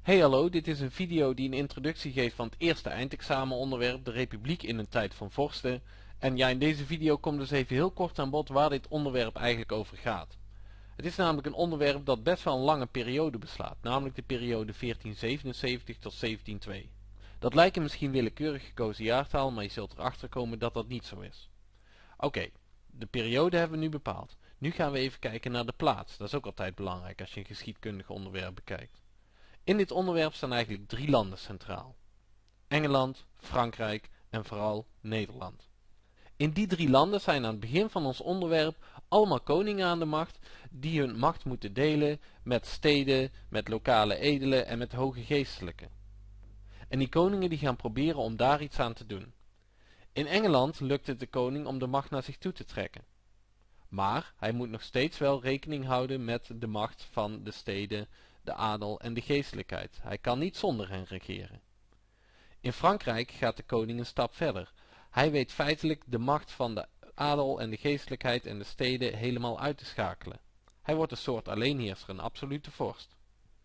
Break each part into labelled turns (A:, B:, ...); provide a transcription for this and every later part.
A: Hey hallo, dit is een video die een introductie geeft van het eerste eindexamenonderwerp, de Republiek in een tijd van vorsten. En ja, in deze video komt dus even heel kort aan bod waar dit onderwerp eigenlijk over gaat. Het is namelijk een onderwerp dat best wel een lange periode beslaat, namelijk de periode 1477 tot 1702. Dat lijkt misschien willekeurig gekozen jaartal, maar je zult erachter komen dat dat niet zo is. Oké, de periode hebben we nu bepaald. Nu gaan we even kijken naar de plaats. Dat is ook altijd belangrijk als je een geschiedkundig onderwerp bekijkt. In dit onderwerp staan eigenlijk 3 landen centraal. Engeland, Frankrijk en vooral Nederland. In die 3 landen zijn aan het begin van ons onderwerp allemaal koningen aan de macht die hun macht moeten delen met steden, met lokale edelen en met hoge geestelijken. En die koningen die gaan proberen om daar iets aan te doen. In Engeland lukt het de koning om de macht naar zich toe te trekken. Maar hij moet nog steeds wel rekening houden met de macht van de steden, de adel en de geestelijkheid. Hij kan niet zonder hen regeren. In Frankrijk gaat de koning een stap verder. Hij weet feitelijk de macht van de adel en de geestelijkheid en de steden helemaal uit te schakelen. Hij wordt een soort alleenheerser, een absolute vorst.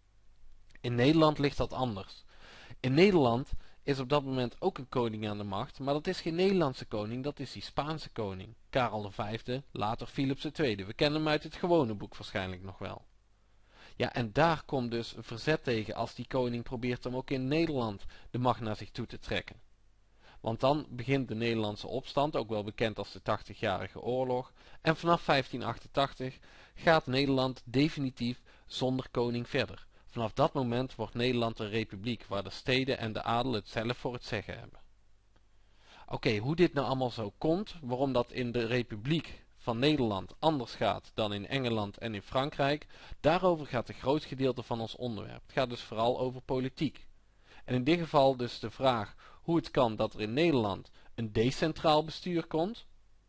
A: In Nederland ligt dat anders. In Nederland is op dat moment ook een koning aan de macht, maar dat is geen Nederlandse koning, dat is die Spaanse koning. Karel V, later Philips II. We kennen hem uit het gewone boek waarschijnlijk nog wel. Ja, en daar komt dus een verzet tegen als die koning probeert om ook in Nederland de macht naar zich toe te trekken. Want dan begint de Nederlandse opstand, ook wel bekend als de 80-jarige oorlog, en vanaf 1588 gaat Nederland definitief zonder koning verder. Vanaf dat moment wordt Nederland een republiek, waar de steden en de adel het zelf voor het zeggen hebben. Oké, hoe dit nou allemaal zo komt, waarom dat in de republiek van Nederland anders gaat dan in Engeland en in Frankrijk, daarover gaat een groot gedeelte van ons onderwerp. Het gaat dus vooral over politiek. En in dit geval dus de vraag hoe het kan dat er in Nederland een decentraal bestuur komt.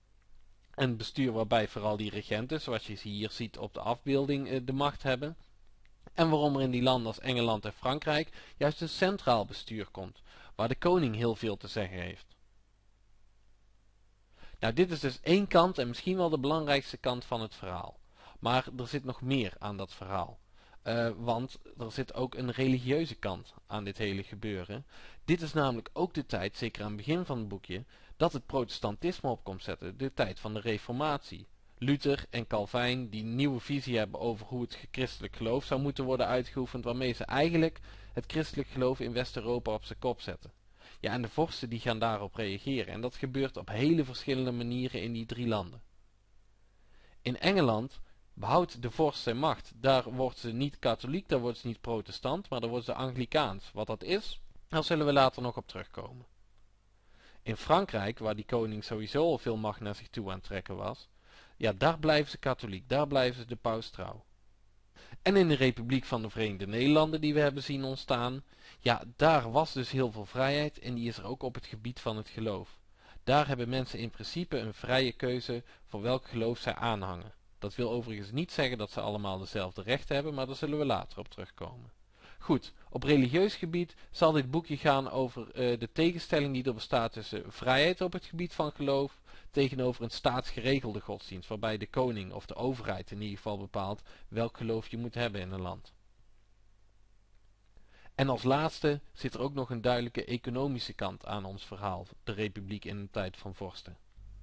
A: Een bestuur waarbij vooral die regenten, zoals je hier ziet op de afbeelding, de macht hebben. En waarom er in die landen als Engeland en Frankrijk juist een centraal bestuur komt, waar de koning heel veel te zeggen heeft. Nou, dit is dus één kant en misschien wel de belangrijkste kant van het verhaal. Maar er zit nog meer aan dat verhaal. Want er zit ook een religieuze kant aan dit hele gebeuren. Dit is namelijk ook de tijd, zeker aan het begin van het boekje, dat het protestantisme op komt zetten. De tijd van de reformatie. Luther en Calvijn die een nieuwe visie hebben over hoe het christelijk geloof zou moeten worden uitgeoefend, waarmee ze eigenlijk het christelijk geloof in West-Europa op zijn kop zetten. Ja, en de vorsten die gaan daarop reageren. En dat gebeurt op hele verschillende manieren in die 3 landen. In Engeland behoudt de vorst zijn macht. Daar wordt ze niet katholiek, daar wordt ze niet protestant, maar daar wordt ze anglikaans. Wat dat is, daar zullen we later nog op terugkomen. In Frankrijk, waar die koning sowieso al veel macht naar zich toe aan het trekken was, ja, daar blijven ze katholiek, daar blijven ze de paus trouw. En in de Republiek van de Verenigde Nederlanden die we hebben zien ontstaan, ja, daar was dus heel veel vrijheid en die is er ook op het gebied van het geloof. Daar hebben mensen in principe een vrije keuze voor welk geloof zij aanhangen. Dat wil overigens niet zeggen dat ze allemaal dezelfde rechten hebben, maar daar zullen we later op terugkomen. Goed, op religieus gebied zal dit boekje gaan over de tegenstelling die er bestaat tussen vrijheid op het gebied van geloof tegenover een staatsgeregelde godsdienst, waarbij de koning of de overheid in ieder geval bepaalt welk geloof je moet hebben in een land. En als laatste zit er ook nog een duidelijke economische kant aan ons verhaal, de republiek in een tijd van vorsten.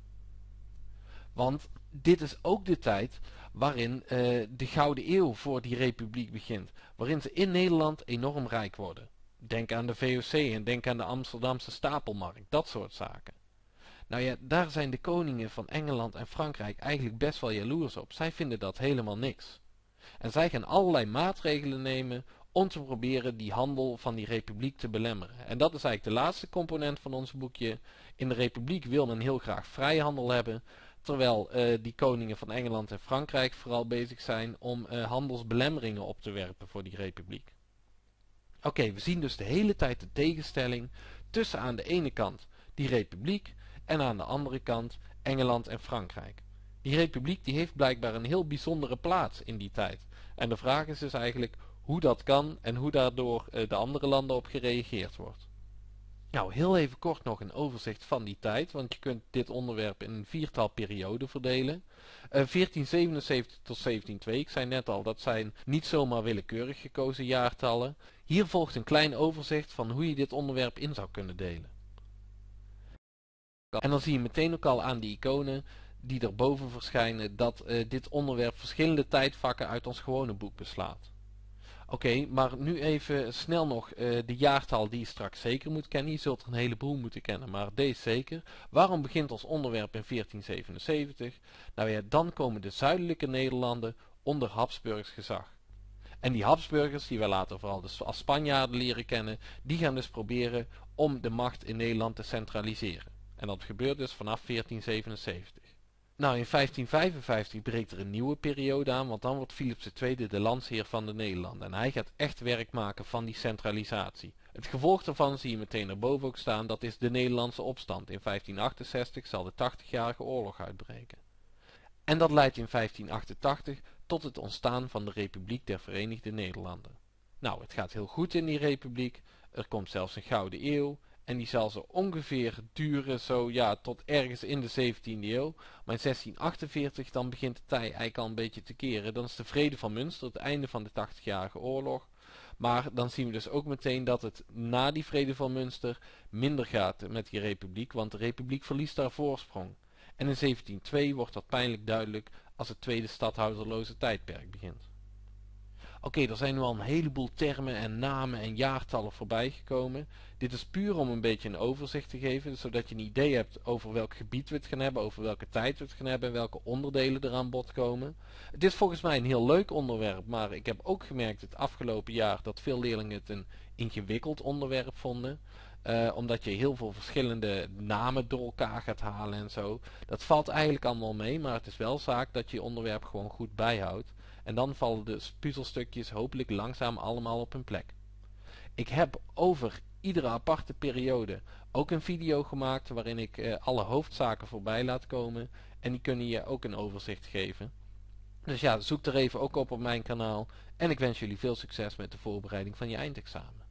A: Want dit is ook de tijd waarin de Gouden Eeuw voor die republiek begint, waarin ze in Nederland enorm rijk worden. Denk aan de VOC en denk aan de Amsterdamse stapelmarkt, dat soort zaken. Nou ja, daar zijn de koningen van Engeland en Frankrijk eigenlijk best wel jaloers op. Zij vinden dat helemaal niks. En zij gaan allerlei maatregelen nemen om te proberen die handel van die republiek te belemmeren. En dat is eigenlijk de laatste component van ons boekje. In de republiek wil men heel graag vrijhandel hebben, terwijl die koningen van Engeland en Frankrijk vooral bezig zijn om handelsbelemmeringen op te werpen voor die republiek. Oké, we zien dus de hele tijd de tegenstelling tussen aan de ene kant die republiek en aan de andere kant Engeland en Frankrijk. Die republiek die heeft blijkbaar een heel bijzondere plaats in die tijd. En de vraag is dus eigenlijk hoe dat kan en hoe daardoor de andere landen op gereageerd wordt.
B: Nou, heel even kort nog een overzicht van die tijd, want je kunt dit onderwerp in een viertal perioden verdelen. 1477 tot 1702, ik zei net al, dat zijn niet zomaar willekeurig gekozen jaartallen. Hier volgt een klein overzicht van hoe je dit onderwerp in zou kunnen delen. En dan zie je meteen ook al aan die iconen die erboven verschijnen dat dit onderwerp verschillende tijdvakken uit ons gewone boek beslaat. Oké, maar nu even snel nog de jaartal die je straks zeker moet kennen. Je zult er een heleboel moeten kennen, maar deze zeker. Waarom begint ons onderwerp in 1477? Nou ja, dan komen de zuidelijke Nederlanden onder Habsburgs gezag. En die Habsburgers, die wij later vooral dus als Spanjaarden leren kennen, die gaan dus proberen om de macht in Nederland te centraliseren. En dat gebeurt dus vanaf 1477. Nou, in 1555 breekt er een nieuwe periode aan, want dan wordt Philips II de landsheer van de Nederlanden. En hij gaat echt werk maken van die centralisatie. Het gevolg daarvan zie je meteen erboven ook staan, dat is de Nederlandse opstand. In 1568 zal de 80-jarige oorlog uitbreken. En dat leidt in 1588 tot het ontstaan van de Republiek der Verenigde Nederlanden. Nou, het gaat heel goed in die republiek, er komt zelfs een gouden eeuw. En die zal zo ongeveer duren zo ja, tot ergens in de 17e eeuw. Maar in 1648 dan begint de tij eigenlijk al een beetje te keren. Dan is de vrede van Münster, het einde van de 80-jarige oorlog. Maar dan zien we dus ook meteen dat het na die vrede van Münster minder gaat met die republiek. Want de republiek verliest haar voorsprong. En in 1702 wordt dat pijnlijk duidelijk als het tweede stadhouderloze tijdperk begint. Oké, er zijn nu al een heleboel termen en namen en jaartallen voorbij gekomen. Dit is puur om een beetje een overzicht te geven, zodat je een idee hebt over welk gebied we het gaan hebben, over welke tijd we het gaan hebben en welke onderdelen er aan bod komen. Het is volgens mij een heel leuk onderwerp, maar ik heb ook gemerkt het afgelopen jaar dat veel leerlingen het een ingewikkeld onderwerp vonden. Omdat je heel veel verschillende namen door elkaar gaat halen en zo. Dat valt eigenlijk allemaal mee, maar het is wel zaak dat je je onderwerp gewoon goed bijhoudt. En dan vallen de puzzelstukjes hopelijk langzaam allemaal op hun plek. Ik heb over iedere aparte periode ook een video gemaakt waarin ik alle hoofdzaken voorbij laat komen. En die kunnen je ook een overzicht geven. Dus ja, zoek er even ook op mijn kanaal. En ik wens jullie veel succes met de voorbereiding van je eindexamen.